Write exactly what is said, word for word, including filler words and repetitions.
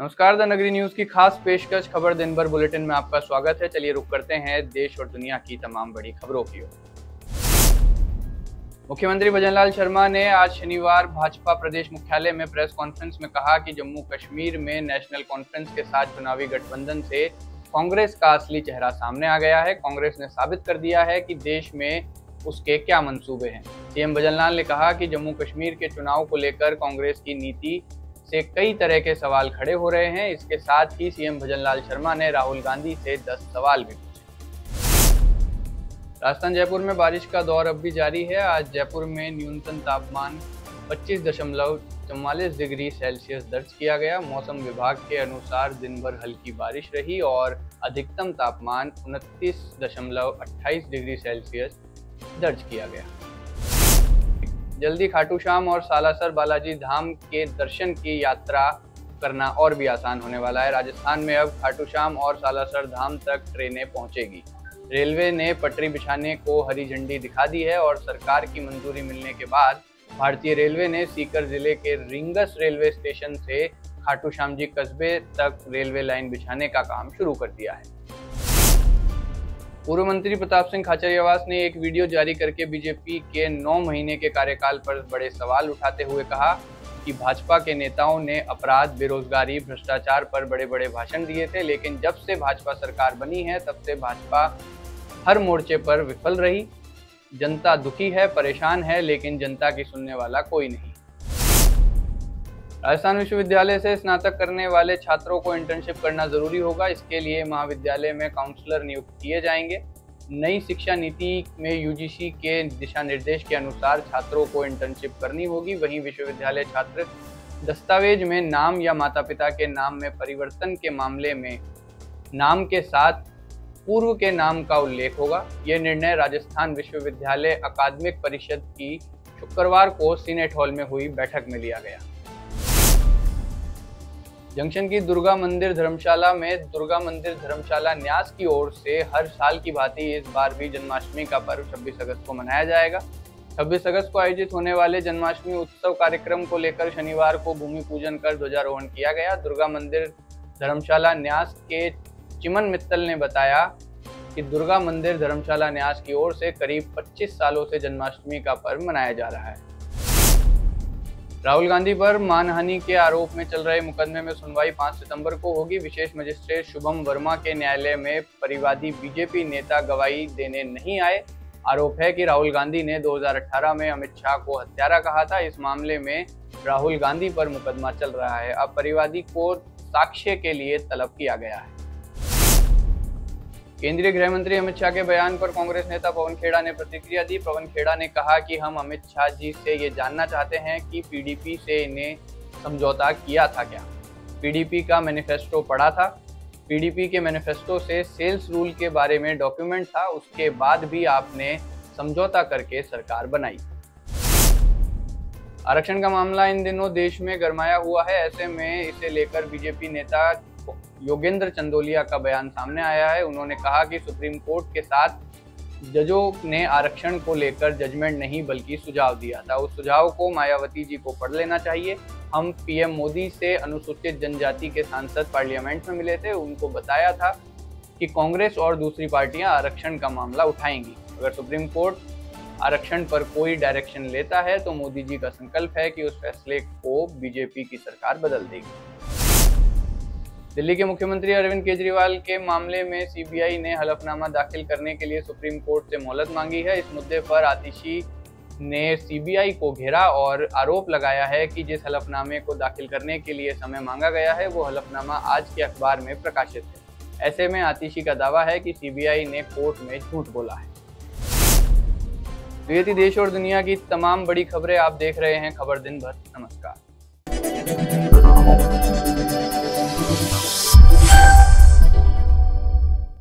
नमस्कार, द नगरी न्यूज की खास पेशकश खबर दिन भर बुलेटिन में आपका स्वागत है। चलिए रुक करते हैं देश और दुनिया की तमाम बड़ी खबरों की ओर। मुख्यमंत्री भजनलाल शर्मा ने आज शनिवार भाजपा प्रदेश मुख्यालय में प्रेस कॉन्फ्रेंस में कहा कि जम्मू कश्मीर में नेशनल कॉन्फ्रेंस के साथ चुनावी गठबंधन से कांग्रेस का असली चेहरा सामने आ गया है। कांग्रेस ने साबित कर दिया है कि देश में उसके क्या मंसूबे हैं। सीएम भजनलाल ने कहा कि जम्मू कश्मीर के चुनाव को लेकर कांग्रेस की नीति से कई तरह के सवाल खड़े हो रहे हैं। इसके साथ ही सीएम भजनलाल शर्मा ने राहुल गांधी से दस सवाल भी पूछे। राजस्थान जयपुर में बारिश का दौर अब भी जारी है। आज जयपुर में न्यूनतम तापमान पच्चीस दशमलव चौवालीस डिग्री सेल्सियस दर्ज किया गया। मौसम विभाग के अनुसार दिन भर हल्की बारिश रही और अधिकतम तापमान उनतीस दशमलव अट्ठाईस डिग्री सेल्सियस दर्ज किया गया। जल्दी खाटू श्याम और सालासर बालाजी धाम के दर्शन की यात्रा करना और भी आसान होने वाला है। राजस्थान में अब खाटू श्याम और सालासर धाम तक ट्रेनें पहुंचेगी। रेलवे ने पटरी बिछाने को हरी झंडी दिखा दी है और सरकार की मंजूरी मिलने के बाद भारतीय रेलवे ने सीकर जिले के रिंगस रेलवे स्टेशन से खाटू श्याम जी कस्बे तक रेलवे लाइन बिछाने का काम शुरू कर दिया है। पूर्व मंत्री प्रताप सिंह खाचरियावास ने एक वीडियो जारी करके बीजेपी के नौ महीने के कार्यकाल पर बड़े सवाल उठाते हुए कहा कि भाजपा के नेताओं ने अपराध, बेरोजगारी, भ्रष्टाचार पर बड़े बड़े भाषण दिए थे, लेकिन जब से भाजपा सरकार बनी है तब से भाजपा हर मोर्चे पर विफल रही। जनता दुखी है, परेशान है, लेकिन जनता की सुनने वाला कोई नहीं। राजस्थान विश्वविद्यालय से स्नातक करने वाले छात्रों को इंटर्नशिप करना जरूरी होगा। इसके लिए महाविद्यालय में काउंसलर नियुक्त किए जाएंगे। नई शिक्षा नीति में यूजीसी के दिशा निर्देश के अनुसार छात्रों को इंटर्नशिप करनी होगी। वहीं विश्वविद्यालय छात्र दस्तावेज में नाम या माता पिता के नाम में परिवर्तन के मामले में नाम के साथ पूर्व के नाम का उल्लेख होगा। यह निर्णय राजस्थान विश्वविद्यालय अकादमिक परिषद की शुक्रवार को सीनेट हॉल में हुई बैठक में लिया गया। जंक्शन की दुर्गा मंदिर धर्मशाला में दुर्गा मंदिर धर्मशाला न्यास की ओर से हर साल की भांति इस बार भी जन्माष्टमी का पर्व छब्बीस अगस्त को मनाया जाएगा। छब्बीस अगस्त को आयोजित होने वाले जन्माष्टमी उत्सव कार्यक्रम को लेकर शनिवार को भूमि पूजन कर ध्वजारोहण किया गया। दुर्गा मंदिर धर्मशाला न्यास के चिमन मित्तल ने बताया कि दुर्गा मंदिर धर्मशाला न्यास की ओर से करीब पच्चीस सालों से जन्माष्टमी का पर्व मनाया जा रहा है। राहुल गांधी पर मानहानि के आरोप में चल रहे मुकदमे में सुनवाई पाँच सितंबर को होगी। विशेष मजिस्ट्रेट शुभम वर्मा के न्यायालय में परिवादी बीजेपी नेता गवाही देने नहीं आए। आरोप है कि राहुल गांधी ने दो हज़ार अठारह में अमित शाह को हत्यारा कहा था। इस मामले में राहुल गांधी पर मुकदमा चल रहा है। अब परिवादी को साक्ष्य के लिए तलब किया गया है। केंद्रीय गृह मंत्री अमित शाह के बयान पर कांग्रेस नेता पवन खेड़ा ने प्रतिक्रिया दी। पवन खेड़ा ने कहा कि हम अमित शाह जी से ये जानना चाहते हैं कि पीडीपी से इन्हें समझौता किया था क्या। पीडीपी का मैनिफेस्टो पढ़ा था। पीडीपी के मैनिफेस्टो से सेल्स रूल के बारे में डॉक्यूमेंट था। उसके बाद भी आपने समझौता करके सरकार बनाई। आरक्षण का मामला इन दिनों देश में गरमाया हुआ है। ऐसे में इसे लेकर बीजेपी नेता योगेंद्र चंदोलिया का बयान सामने आया है। उन्होंने कहा कि सुप्रीम कोर्ट के साथ जजों ने आरक्षण को लेकर जजमेंट नहीं बल्कि सुझाव दिया था। उस सुझाव को मायावती जी को पढ़ लेना चाहिए। हम पीएम मोदी से अनुसूचित जनजाति के सांसद पार्लियामेंट में मिले थे। उनको बताया था कि कांग्रेस और दूसरी पार्टियां आरक्षण का मामला उठाएंगी। अगर सुप्रीम कोर्ट आरक्षण पर कोई डायरेक्शन लेता है तो मोदी जी का संकल्प है कि उस फैसले को बीजेपी की सरकार बदल देगी। दिल्ली के मुख्यमंत्री अरविंद केजरीवाल के मामले में सीबीआई ने हलफनामा दाखिल करने के लिए सुप्रीम कोर्ट से मोहलत मांगी है। इस मुद्दे पर आतिशी ने सीबीआई को घेरा और आरोप लगाया है कि जिस हलफनामे को दाखिल करने के लिए समय मांगा गया है वो हलफनामा आज के अखबार में प्रकाशित है। ऐसे में आतिशी का दावा है कि सीबीआई ने कोर्ट में झूठ बोला है। तो ये थी देश और दुनिया की तमाम बड़ी खबरें। आप देख रहे हैं खबर दिन भर। नमस्कार।